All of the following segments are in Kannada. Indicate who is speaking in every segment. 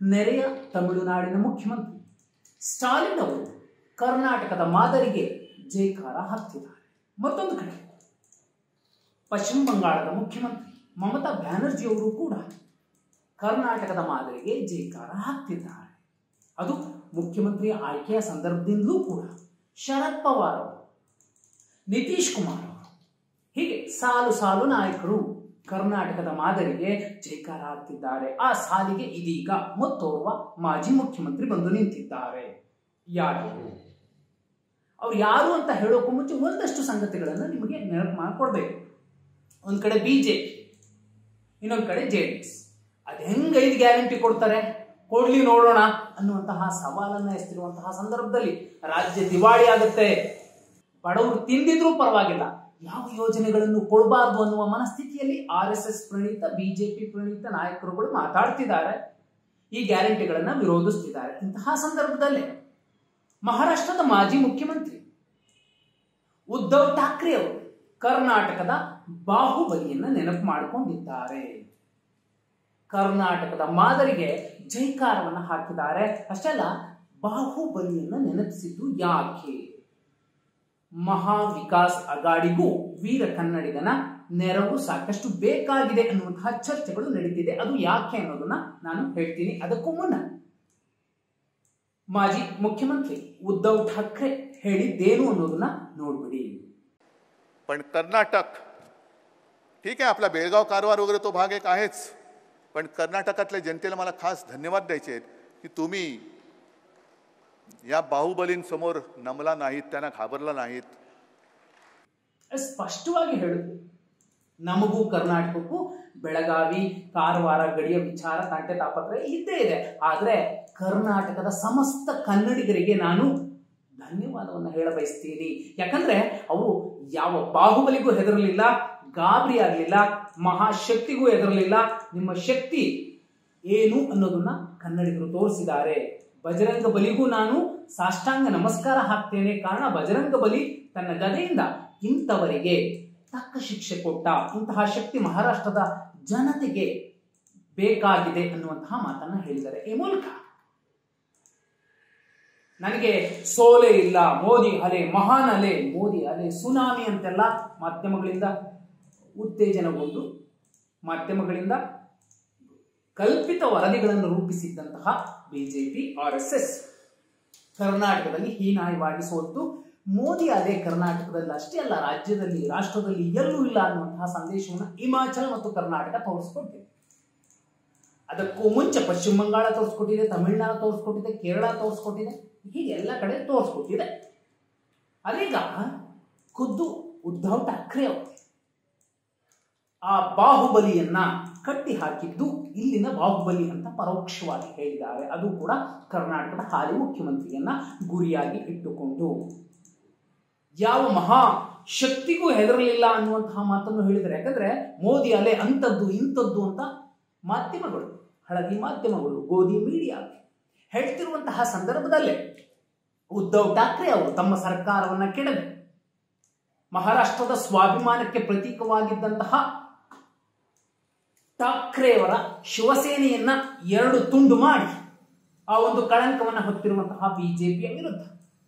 Speaker 1: ನೆರೆಯ ತಮಿಳುನಾಡಿನ ಮುಖ್ಯಮಂತ್ರಿ ಸ್ಟಾಲಿನ್ ಅವರು ಕರ್ನಾಟಕದ ಮಾದರಿಗೆ ಜೈಕಾರ ಹಾಕ್ತಿದ್ದಾರೆ. ಮತ್ತೊಂದು ಕಡೆ ಪಶ್ಚಿಮ ಬಂಗಾಳದ ಮುಖ್ಯಮಂತ್ರಿ ಮಮತಾ ಬ್ಯಾನರ್ಜಿ ಅವರು ಕೂಡ ಕರ್ನಾಟಕದ ಮಾದರಿಗೆ ಜೈಕಾರ ಹಾಕ್ತಿದ್ದಾರೆ. ಅದು ಮುಖ್ಯಮಂತ್ರಿ ಆಯ್ಕೆಯ ಸಂದರ್ಭದಿಂದಲೂ ಕೂಡ ಶರದ್ ಪವಾರ್ ಅವರು, ನಿತೀಶ್ ಕುಮಾರ್ ಅವರು, ಹೀಗೆ ಸಾಲು ಸಾಲು ನಾಯಕರು ಕರ್ನಾಟಕದ ಮಾದರಿಗೆ ಜೈಕಾರ ಹಾಕ್ತಿದ್ದಾರೆ. ಆ ಸಾಲಿಗೆ ಇದೀಗ ಮತ್ತೋರ್ವ ಮಾಜಿ ಮುಖ್ಯಮಂತ್ರಿ ಬಂದು ನಿಂತಿದ್ದಾರೆ. ಯಾರು ಅವ್ರು ಯಾರು ಅಂತ ಹೇಳೋಕ್ಕೂ ಮುಂಚೆ ಒಂದಷ್ಟು ಸಂಗತಿಗಳನ್ನು ನಿಮಗೆ ನೆನಪು ಮಾಡಿಕೊಡ್ಬೇಕು. ಒಂದ್ ಕಡೆ ಬಿಜೆಪಿ, ಇನ್ನೊಂದು ಕಡೆ ಜೆಡಿಎಸ್. ಅದು ಹೆಂಗ್ 5 ಗ್ಯಾರಂಟಿ ಕೊಡ್ತಾರೆ, ಕೊಡ್ಲಿ ನೋಡೋಣ ಅನ್ನುವಂತಹ ಸವಾಲನ್ನ ಎಸ್ತಿರುವಂತಹ ಸಂದರ್ಭದಲ್ಲಿ ರಾಜ್ಯ ದಿವಾಳಿ ಆಗುತ್ತೆ. ಬಡವರು ತಿಂದಿದ್ರೂ ಪರವಾಗಿಲ್ಲ, ಯಾವ ಯೋಜನೆಗಳನ್ನು ಕೊಡಬಾರ್ದು ಅನ್ನುವ ಮನಸ್ಥಿತಿಯಲ್ಲಿ RSS ಪ್ರಣೀತ, ಬಿಜೆಪಿ ಪ್ರಣೀತ ನಾಯಕರುಗಳು ಮಾತಾಡ್ತಿದ್ದಾರೆ. ಈ ಗ್ಯಾರಂಟಿಗಳನ್ನ ವಿರೋಧಿಸ್ತಿದ್ದಾರೆ. ಇಂತಹ ಸಂದರ್ಭದಲ್ಲೇ ಮಹಾರಾಷ್ಟ್ರದ ಮಾಜಿ ಮುಖ್ಯಮಂತ್ರಿ ಉದ್ಧವ್ ಠಾಕ್ರೆ ಅವರು ಕರ್ನಾಟಕದ ಬಾಹುಬಲಿಯನ್ನ ನೆನಪು ಮಾಡಿಕೊಂಡಿದ್ದಾರೆ. ಕರ್ನಾಟಕದ ಮಾದರಿಗೆ ಜೈಕಾರವನ್ನು ಹಾಕಿದ್ದಾರೆ. ಅಷ್ಟೆಲ್ಲ ಬಾಹುಬಲಿಯನ್ನ ನೆನಪಿಸಿದ್ದು ಯಾಕೆ? ಮಹಾ ವಿಕಾಸ್ ಅಗಾಡಿಗೂ ವೀರ ಕನ್ನಡಿಗನ ನೆರವು ಸಾಕಷ್ಟು ಬೇಕಾಗಿದೆ ಅನ್ನುವಂತಹ ಚರ್ಚೆಗಳು ನಡೀತಿದೆ. ಅದು ಯಾಕೆ ಅನ್ನೋದನ್ನ ನಾನು ಹೇಳ್ತೀನಿ. ಅದಕ್ಕೂ ಮುನ್ನ ಮಾಜಿ मुख्यमंत्री उद्धव ठाकरे ಹೇಳಿದ್ದೇನು ಅನ್ನೋದನ್ನ ನೋಡ್ಬಿಡಿ.
Speaker 2: पण कर्नाटक ठीक आहे, आपला बेळगाव कारवार वगैरे तो भाग एक आहेच, पण कर्नाटकातल्या जनतेला मला खास धन्यवाद द्यायचे आहेत की तुम्ही या बाहुबलींसमोर नमला नाहीत, त्यांना घाबरला नाहीत.
Speaker 1: ಸ್ಪಷ್ಟವಾಗಿ ಹೇಳಿದ್ರು, ನಮಗೂ ಕರ್ನಾಟಕಕ್ಕೂ ಬೆಳಗಾವಿ ಕಾರವಾರ ಗಡಿಯ ವಿಚಾರ ತಂಟೆ ತಾಪತ್ರೆ ಇದ್ದೇ ಇದೆ. ಆದ್ರೆ ಕರ್ನಾಟಕದ ಸಮಸ್ತ ಕನ್ನಡಿಗರಿಗೆ ನಾನು ಧನ್ಯವಾದವನ್ನು ಹೇಳ ಬಯಸ್ತೀನಿ. ಯಾಕಂದ್ರೆ ಅವು ಯಾವ ಬಾಹುಬಲಿಗೂ ಹೆದರಲಿಲ್ಲ, ಗಾಬರಿ ಆಗಲಿಲ್ಲ, ಮಹಾಶಕ್ತಿಗೂ ಹೆದರಲಿಲ್ಲ. ನಿಮ್ಮ ಶಕ್ತಿ ಏನು ಅನ್ನೋದನ್ನ ಕನ್ನಡಿಗರು ತೋರಿಸಿದ್ದಾರೆ. ಬಜರಂಗ ಬಲಿಗೂ ನಾನು ಸಾಷ್ಟಾಂಗ ನಮಸ್ಕಾರ ಹಾಕ್ತೇನೆ. ಕಾರಣ ಬಜರಂಗ ಬಲಿ ತನ್ನ ಗದೆಯಿಂದ ಇಂಥವರಿಗೆ ತಕ್ಕ ಶಿಕ್ಷೆ ಕೊಟ್ಟ. ಇಂತಹ ಶಕ್ತಿ ಮಹಾರಾಷ್ಟ್ರದ ಜನತೆಗೆ ಬೇಕಾಗಿದೆ ಅನ್ನುವಂತಹ ಮಾತನ್ನ ಹೇಳಿದ್ದಾರೆ. ಈ ಮೂಲಕ ನನಗೆ ಸೋಲೆ ಇಲ್ಲ, ಮೋದಿ ಅಲೆ ಮಹಾನ್ ಅಲೆ, ಮೋದಿ ಅಲೆ ಸುನಾಮಿ ಅಂತೆಲ್ಲ ಮಾಧ್ಯಮಗಳಿಂದ ಉತ್ತೇಜನಗೊಂಡು ಮಾಧ್ಯಮಗಳಿಂದ ಕಲ್ಪಿತ ವರದಿಗಳನ್ನು ರೂಪಿಸಿದ್ದಂತಹ ಬಿಜೆಪಿ RSS ಕರ್ನಾಟಕದಲ್ಲಿ ಹೀನಾಯವಾಗಿ ಸೋತು ಮೋದಿ ಅಲೆ ಕರ್ನಾಟಕದಲ್ಲಿ ಅಷ್ಟೇ ಅಲ್ಲ, ರಾಜ್ಯದಲ್ಲಿ ರಾಷ್ಟ್ರದಲ್ಲಿ ಎಲ್ಲೂ ಇಲ್ಲ ಅನ್ನುವಂತಹ ಸಂದೇಶವನ್ನು ಹಿಮಾಚಲ ಮತ್ತು ಕರ್ನಾಟಕ ತೋರಿಸ್ಕೊಟ್ಟಿದೆ. ಅದಕ್ಕೂ ಮುಂಚೆ ಪಶ್ಚಿಮ ಬಂಗಾಳ ತೋರಿಸ್ಕೊಟ್ಟಿದೆ, ತಮಿಳುನಾಡು ತೋರಿಸ್ಕೊಟ್ಟಿದೆ, ಕೇರಳ ತೋರಿಸ್ಕೊಟ್ಟಿದೆ, ಹೀಗೆ ಎಲ್ಲ ಕಡೆ ತೋರಿಸ್ಕೊಟ್ಟಿದೆ. ಅದೀಗ ಖುದ್ದು ಉದ್ಧವ್ ಠಾಕ್ರೆ ಅವರು ಆ ಬಾಹುಬಲಿಯನ್ನ ಕಟ್ಟಿ ಹಾಕಿದ್ದು ಇಲ್ಲಿನ ಬಾಹುಬಲಿ ಅಂತ ಪರೋಕ್ಷವಾಗಿ ಹೇಳಿದ್ದಾರೆ. ಅದು ಕೂಡ ಕರ್ನಾಟಕದ ಹಾಲಿ ಮುಖ್ಯಮಂತ್ರಿಯನ್ನ ಗುರಿಯಾಗಿ ಇಟ್ಟುಕೊಂಡು. ಯಾವ ಮಹಾ ಶಕ್ತಿಗೂ ಹೆದರಲಿಲ್ಲ ಅನ್ನುವಂತಹ ಮಾತನ್ನು ಹೇಳಿದರೆ, ಯಾಕಂದ್ರೆ ಮೋದಿ ಅಲೆ ಅಂತದ್ದು ಇಂಥದ್ದು ಅಂತ ಮಾಧ್ಯಮಗಳು, ಹಳದಿ ಮಾಧ್ಯಮಗಳು, ಗೋಧಿ ಮೀಡಿಯಾ ಹೇಳ್ತಿರುವಂತಹ ಸಂದರ್ಭದಲ್ಲೇ ಉದ್ಧವ್ ಠಾಕ್ರೆ ಅವರು ತಮ್ಮ ಸರ್ಕಾರವನ್ನ ಕೆಡವಿ ಮಹಾರಾಷ್ಟ್ರದ ಸ್ವಾಭಿಮಾನಕ್ಕೆ ಪ್ರತೀಕವಾಗಿದ್ದಂತಹ ಠಾಕ್ರೆಯವರ ಶಿವಸೇನೆಯನ್ನ 2 ತುಂಡು ಮಾಡಿ ಆ ಒಂದು ಕಳಂಕವನ್ನು ಹೊತ್ತಿರುವಂತಹ ಬಿಜೆಪಿಯ ವಿರುದ್ಧ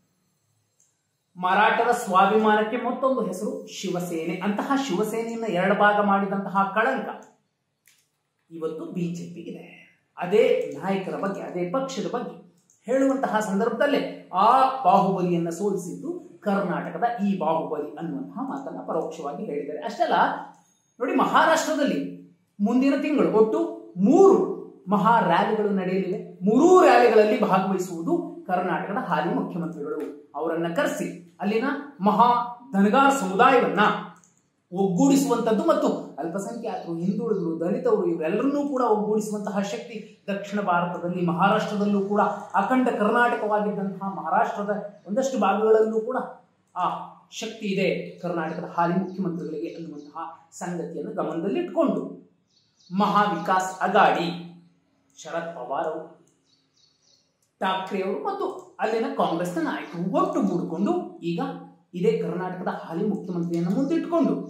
Speaker 1: ಮರಾಠರ ಸ್ವಾಭಿಮಾನಕ್ಕೆ ಮತ್ತೊಂದು ಹೆಸರು ಶಿವಸೇನೆ. ಅಂತಹ ಶಿವಸೇನೆಯನ್ನ 2 ಭಾಗ ಮಾಡಿದಂತಹ ಕಳಂಕ ಇವತ್ತು ಬಿಜೆಪಿಗಿದೆ. ಅದೇ ನಾಯಕರ ಬಗ್ಗೆ, ಅದೇ ಪಕ್ಷದ ಬಗ್ಗೆ ಹೇಳುವಂತಹ ಸಂದರ್ಭದಲ್ಲೇ ಆ ಬಾಹುಬಲಿಯನ್ನ ಸೋಲಿಸಿದ್ದು ಕರ್ನಾಟಕದ ಈ ಬಾಹುಬಲಿ ಅನ್ನುವಂತಹ ಮಾತನ್ನ ಪರೋಕ್ಷವಾಗಿ ಹೇಳಿದ್ದಾರೆ. ಅಷ್ಟೆಲ್ಲ ನೋಡಿ, ಮಹಾರಾಷ್ಟ್ರದಲ್ಲಿ ಮುಂದಿನ ತಿಂಗಳು ಒಟ್ಟು 3 ಮಹಾ ರ್ಯಾಲಿಗಳು ನಡೆಯಲಿವೆ. 3 ರ್ಯಾಲಿಗಳಲ್ಲಿ ಭಾಗವಹಿಸುವುದು ಕರ್ನಾಟಕದ ಹಾಲಿ ಮುಖ್ಯಮಂತ್ರಿಗಳು. ಅವರನ್ನ ಕರೆಸಿ ಅಲ್ಲಿನ ಮಹಾ ಧನಗಾರ್ ಸಮುದಾಯವನ್ನ ಒಗ್ಗೂಡಿಸುವಂತದ್ದು ಮತ್ತು ಅಲ್ಪಸಂಖ್ಯಾತರು, ಹಿಂದುಳಿದರು, ದಲಿತರು ಇವರೆಲ್ಲರನ್ನೂ ಕೂಡ ಒಗ್ಗೂಡಿಸುವಂತಹ ಶಕ್ತಿ ದಕ್ಷಿಣ ಭಾರತದಲ್ಲಿ ಮಹಾರಾಷ್ಟ್ರದಲ್ಲೂ ಕೂಡ, ಅಖಂಡ ಕರ್ನಾಟಕವಾಗಿದ್ದಂತಹ ಮಹಾರಾಷ್ಟ್ರದ ಒಂದಷ್ಟು ಭಾಗಗಳಲ್ಲೂ ಕೂಡ ಆ ಶಕ್ತಿ ಇದೆ ಕರ್ನಾಟಕದ ಹಾಲಿ ಮುಖ್ಯಮಂತ್ರಿಗಳಿಗೆ ಅನ್ನುವಂತಹ ಸಂಗತಿಯನ್ನು ಗಮನದಲ್ಲಿಟ್ಟುಕೊಂಡು ಮಹಾ ವಿಕಾಸ್ ಅಗಾಡಿ ಶರದ್ ಪವಾರ್ ಅವರು, ಠಾಕ್ರೆ ಅವರು ಮತ್ತು ಅಲ್ಲಿನ ಕಾಂಗ್ರೆಸ್ನ ನಾಯಕರು ಒಟ್ಟುಗೂಡಿಕೊಂಡು ಈಗ ಇದೇ ಕರ್ನಾಟಕದ ಹಾಲಿ ಮುಖ್ಯಮಂತ್ರಿಯನ್ನು ಮುಂದಿಟ್ಟುಕೊಂಡು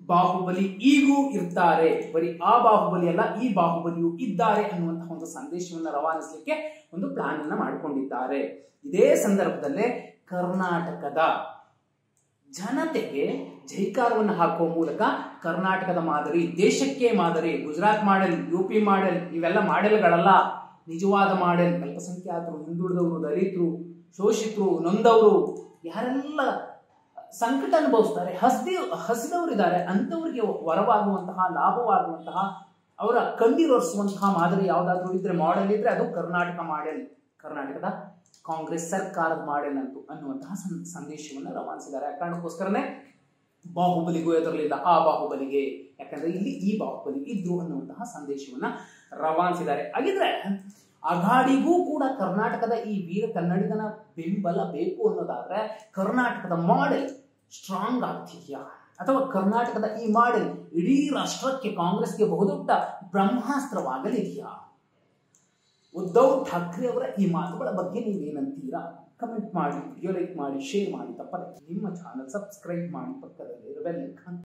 Speaker 1: ಬಾಹುಬಲಿ ಈಗೂ ಇರ್ತಾರೆ, ಬರೀ ಆ ಬಾಹುಬಲಿ ಅಲ್ಲ ಈ ಬಾಹುಬಲಿಯು ಇದ್ದಾರೆ ಅನ್ನುವಂತಹ ಒಂದು ಸಂದೇಶವನ್ನು ರವಾನಿಸಲಿಕ್ಕೆ ಒಂದು ಪ್ಲಾನ್ ಅನ್ನ ಮಾಡಿಕೊಂಡಿದ್ದಾರೆ. ಇದೇ ಸಂದರ್ಭದಲ್ಲೇ ಕರ್ನಾಟಕದ ಜನತೆಗೆ ಜೈಕಾರವನ್ನು ಹಾಕುವ ಮೂಲಕ ಕರ್ನಾಟಕದ ಮಾದರಿ ದೇಶಕ್ಕೆ ಮಾದರಿ, ಗುಜರಾತ್ ಮಾಡೆಲ್, ಯುಪಿ ಮಾಡೆಲ್ ಇವೆಲ್ಲ ಮಾಡೆಲ್ಗಳಲ್ಲ, ನಿಜವಾದ ಮಾಡೆಲ್. ಅಲ್ಪಸಂಖ್ಯಾತರು, ಹಿಂದುಳಿದವರು, ದಲಿತರು, ಶೋಷಿತರು, ನೊಂದವರು, ಯಾರೆಲ್ಲ ಸಂಕಟ ಅನುಭವಿಸ್ತಾರೆ, ಹಸಿದವರಿದ್ದಾರೆ ಅಂಥವರಿಗೆ ವರವಾಗುವಂತಹ, ಲಾಭವಾಗುವಂತಹ, ಅವರ ಕಣ್ಣೀರೊರೆಸುವಂತಹ ಮಾದರಿ ಯಾವುದಾದ್ರೂ ಇದ್ರೆ, ಮಾಡೆಲ್ ಇದ್ರೆ ಅದು ಕರ್ನಾಟಕ ಮಾಡೆಲ್, ಕರ್ನಾಟಕದ ಕಾಂಗ್ರೆಸ್ ಸರ್ಕಾರದ ಮಾಡೆಲ್ ಅಂತೂ ಅನ್ನುವಂತಹ ಸಂದೇಶವನ್ನು ರವಾನಿಸಿದ್ದಾರೆ. ಆ ಕಾರಣಕ್ಕೋಸ್ಕರನೇ ಬಾಹುಬಲಿಗೂ ಎದುರಲಿಲ್ಲ ಆ ಬಾಹುಬಲಿಗೆ, ಯಾಕಂದ್ರೆ ಇಲ್ಲಿ ಈ ಬಾಹುಬಲಿ ಇದ್ರು ಅನ್ನುವಂತಹ ಸಂದೇಶವನ್ನ ರವಾನಿಸಿದ್ದಾರೆ. ಹಾಗಿದ್ರೆ ಅಘಾಡಿಗೂ ಕೂಡ ಕರ್ನಾಟಕದ ಈ ವೀರ ಕನ್ನಡಿಗನ ಬೆಂಬಲ ಬೇಕು ಅನ್ನೋದಾದ್ರೆ ಕರ್ನಾಟಕದ ಮಾಡೆಲ್ ಸ್ಟ್ರಾಂಗ್ ಆಗ್ತಿದೆಯಾ, ಅಥವಾ ಕರ್ನಾಟಕದ ಈ ಮಾಡೆಲ್ ಇಡೀ ರಾಷ್ಟ್ರಕ್ಕೆ, ಕಾಂಗ್ರೆಸ್ಗೆ ಬಹುದೊಡ್ಡ ಬ್ರಹ್ಮಾಸ್ತ್ರವಾಗಲಿದೆಯಾ? ಉದ್ಧವ್ ಠಾಕ್ರೆ ಅವರ ಈ ಮಾತುಗಳ ಬಗ್ಗೆ ನೀವೇನಂತೀರಾ? ಕಮೆಂಟ್ ಮಾಡಿ, ವಿಡಿಯೋ ಲೈಕ್ ಮಾಡಿ, ಶೇರ್ ಮಾಡಿ, ತಪ್ಪದೆ ನಿಮ್ಮ ಚಾನಲ್ ಸಬ್ಸ್ಕ್ರೈಬ್ ಮಾಡಿ, ಪಕ್ಕದಲ್ಲಿ ಬೆಲ್ ಐಕಾನ್